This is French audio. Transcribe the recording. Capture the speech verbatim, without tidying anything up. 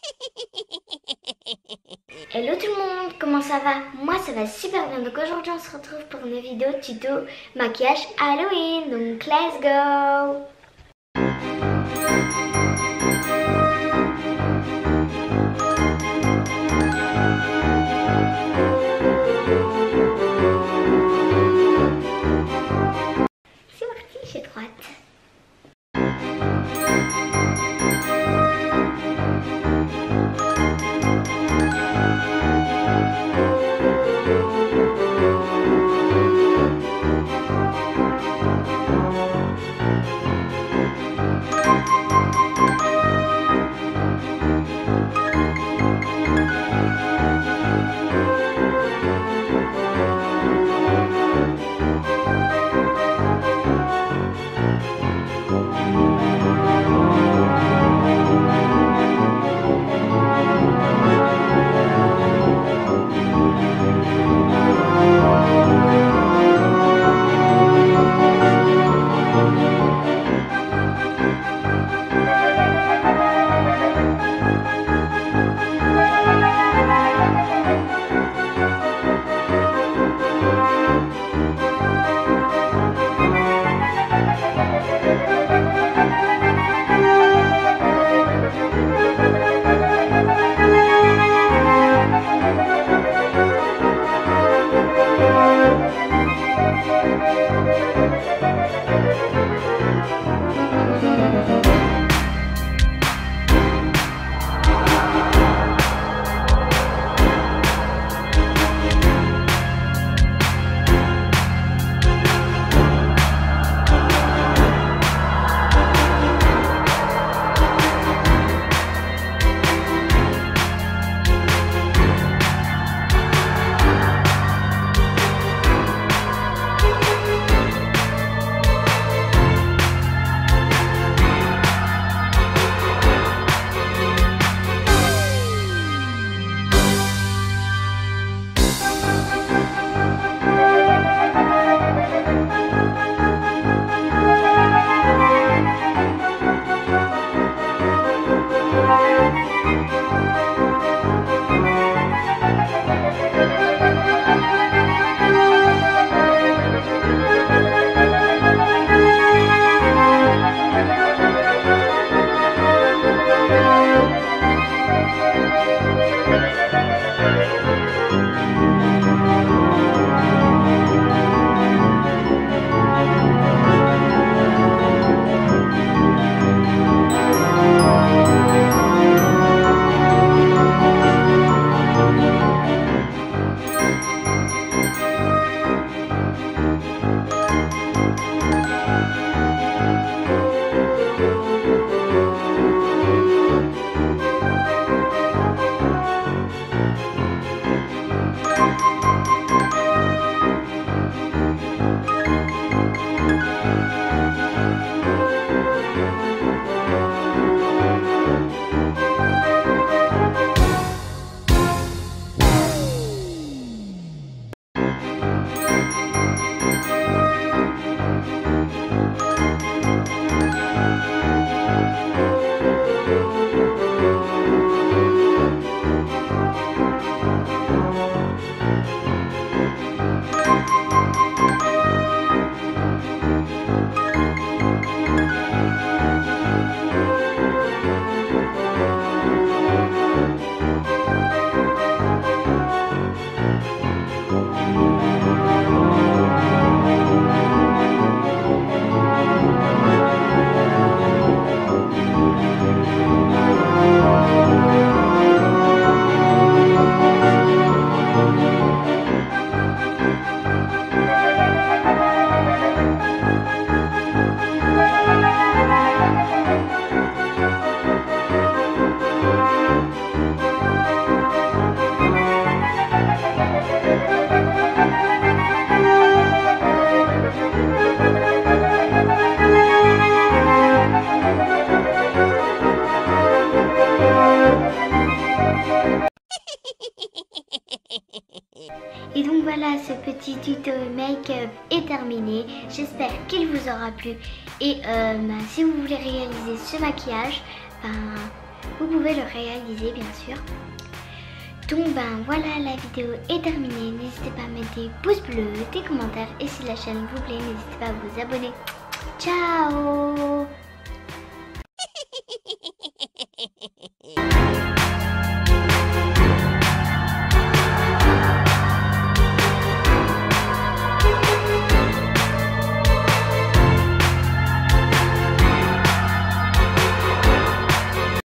Hello tout le monde, comment ça va? Moi ça va super bien, donc aujourd'hui on se retrouve pour une vidéo tuto maquillage Halloween, donc let's go! C'est parti, j'ai trop hâte. Et donc voilà, ce petit tuto make-up est terminé. J'espère qu'il vous aura plu. Et euh, bah, si vous voulez réaliser ce maquillage, ben, vous pouvez le réaliser bien sûr. Donc ben voilà, la vidéo est terminée. N'hésitez pas à mettre des pouces bleus, des commentaires et si la chaîne vous plaît, n'hésitez pas à vous abonner. Ciao!